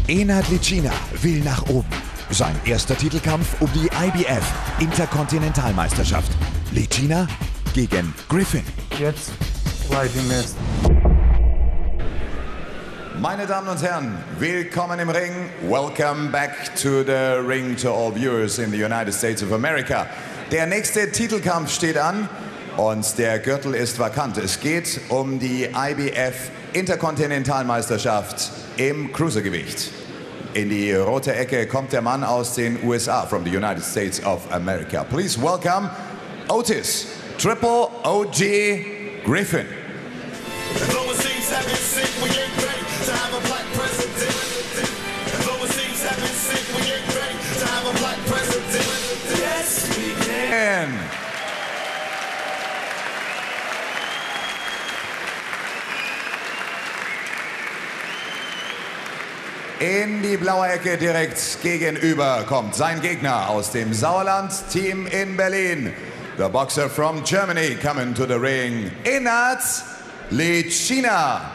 Enad Licina will nach oben. Sein erster Titelkampf um die IBF Interkontinentalmeisterschaft. Licina gegen Griffin. Jetzt Fighting Mist. Meine Damen und Herren, willkommen im Ring. Welcome back to the ring to all viewers in the United States of America. Der nächste Titelkampf steht an und der Gürtel ist vakant. Es geht um die IBF Interkontinentalmeisterschaft im Cruisergewicht. In die rote Ecke kommt der Mann aus den USA, from the United States of America. Please welcome Otis, Triple OG Griffin. In die blaue Ecke direkt gegenüber kommt sein Gegner aus dem Sauerland-Team in Berlin. The boxer from Germany coming to the ring, Enad Licina.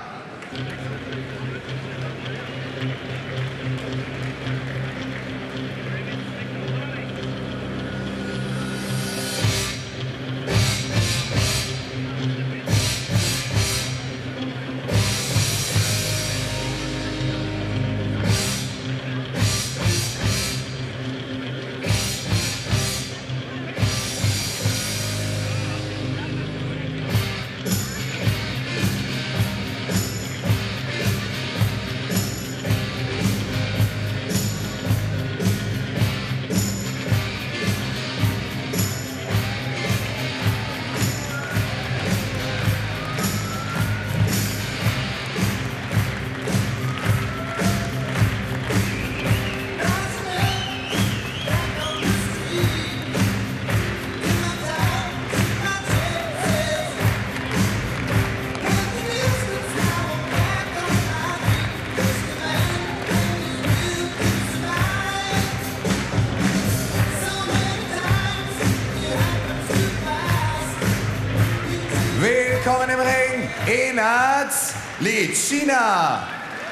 Willkommen im Ring, Enad Licina.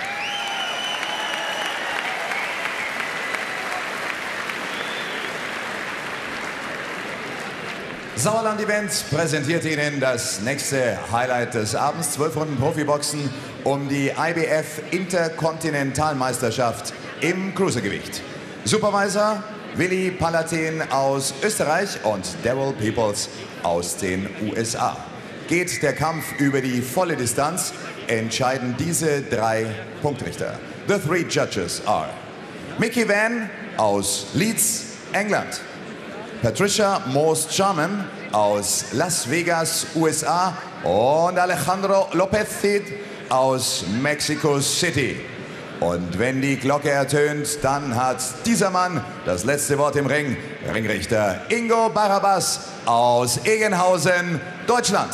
Sauerland Event präsentiert Ihnen das nächste Highlight des Abends. 12 Runden Profiboxen um die IBF Interkontinentalmeisterschaft im Cruisergewicht. Supervisor Willi Palatin aus Österreich und Daryl Peoples aus den USA. Geht der Kampf über die volle Distanz, entscheiden diese drei Punktrichter. The three judges are Mickey Van aus Leeds, England. Patricia Morse-Charman aus Las Vegas, USA. Und Alejandro Lopez Cid aus Mexico City. Und wenn die Glocke ertönt, dann hat dieser Mann das letzte Wort im Ring. Ringrichter Ingo Barabas aus Egenhausen, Deutschland.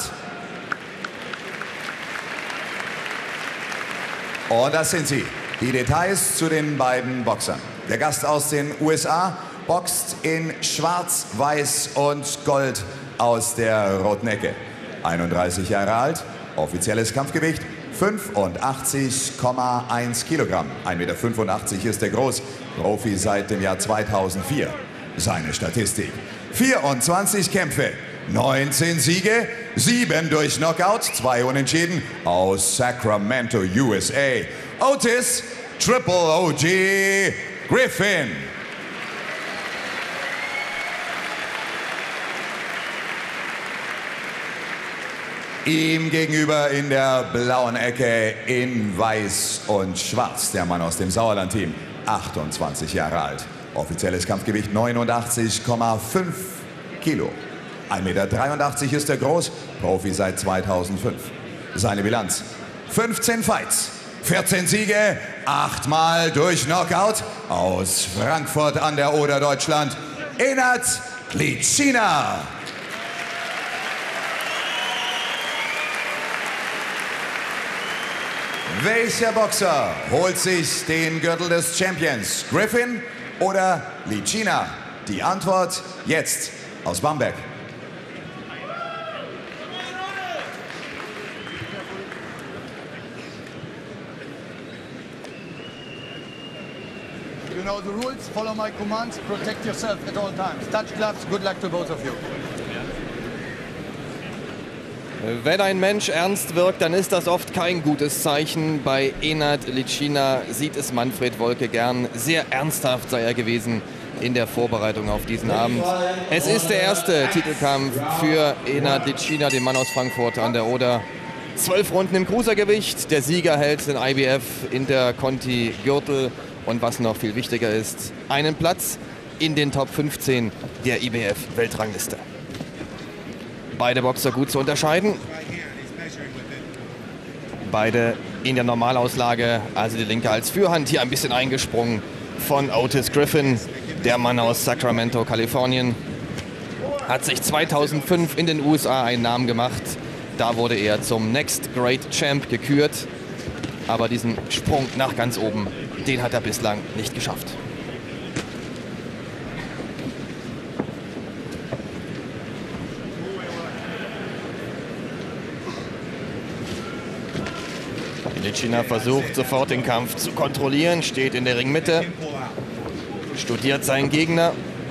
Und das sind sie, die Details zu den beiden Boxern. Der Gast aus den USA boxt in Schwarz, Weiß und Gold aus der roten Ecke. 31 Jahre alt, offizielles Kampfgewicht 85,1 Kilogramm. 1,85 Meter ist er groß, Profi seit dem Jahr 2004. Seine Statistik: 24 Kämpfe, 19 Siege, 7 durch Knockout, 2 Unentschieden aus Sacramento, USA. Otis, Triple OG Griffin. Ihm gegenüber in der blauen Ecke in Weiß und Schwarz der Mann aus dem Sauerland-Team, 28 Jahre alt. Offizielles Kampfgewicht 89,5 Kilo. 1,83 Meter ist er groß, Profi seit 2005. Seine Bilanz: 15 Fights, 14 Siege, 8 Mal durch Knockout aus Frankfurt an der Oder, Deutschland. Enad Licina. Welcher Boxer holt sich den Gürtel des Champions? Griffin oder Licina? Die Antwort jetzt aus Bamberg. know the rules, follow my commands, protect yourself at all times. Touch gloves, good luck to both of you. Wenn ein Mensch ernst wirkt, dann ist das oft kein gutes Zeichen. Bei Enad Licina sieht es Manfred Wolke gern. Sehr ernsthaft sei er gewesen in der Vorbereitung auf diesen Abend. Es ist der erste Titelkampf für Enad Licina, den Mann aus Frankfurt an der Oder. 12 Runden im Cruisergewicht. Der Sieger hält den IBF Interconti-Gürtel. Und was noch viel wichtiger ist, einen Platz in den Top 15 der IBF-Weltrangliste. Beide Boxer gut zu unterscheiden. Beide in der Normalauslage, also die linke als Fürhand. Hier ein bisschen eingesprungen von Otis Griffin, der Mann aus Sacramento, Kalifornien. Hat sich 2005 in den USA einen Namen gemacht. Da wurde er zum Next Great Champ gekürt. Aber diesen Sprung nach ganz oben, den hat er bislang nicht geschafft. Licina versucht sofort den Kampf zu kontrollieren, steht in der Ringmitte, studiert seinen Gegner.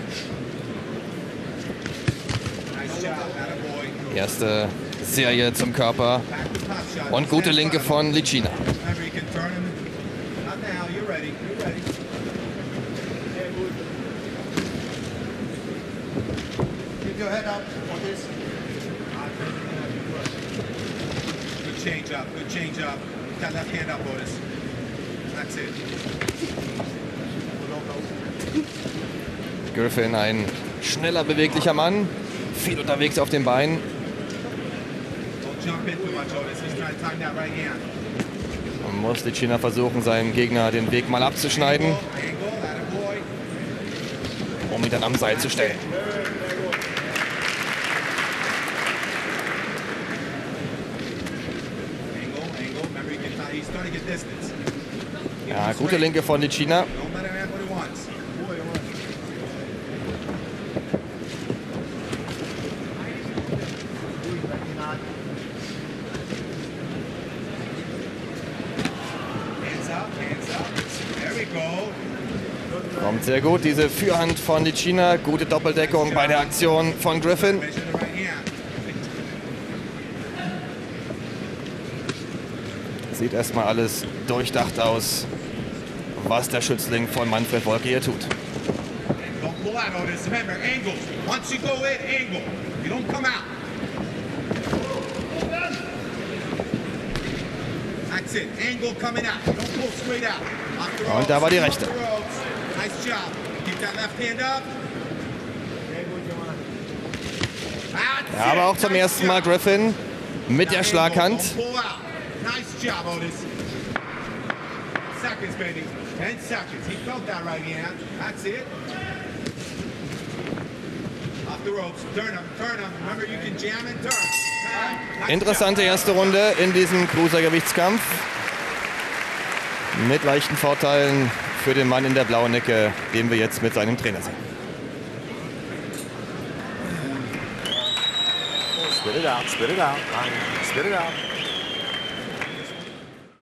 Erste Serie zum Körper und gute Linke von Licina. Good change up. That left hand up, Otis. That's it. Griffin, ein schneller, beweglicher Mann, viel unterwegs auf den Beinen. Man muss Licina versuchen, seinem Gegner den Weg mal abzuschneiden, um ihn dann am Seil zu stellen. Ja, gute Linke von Licina. Kommt sehr gut, diese Fürhand von Licina. Gute Doppeldeckung bei der Aktion von Griffin. Sieht erstmal alles durchdacht aus, was der Schützling von Manfred Wolke hier tut. Und da war die rechte. Ja, aber auch zum ersten Mal Griffin mit der Schlaghand. Nice job, Otis. Seconds, baby. 10 seconds. He felt that right hand. That's it. Off the ropes. Turn him, turn him. Remember, you can jam and turn. Interessante erste Runde in diesem Cruisergewichtskampf. Mit leichten Vorteilen für den Mann in der blauen Ecke, den wir jetzt mit seinem Trainer sehen. Spit it out, spit it out. Spit it out.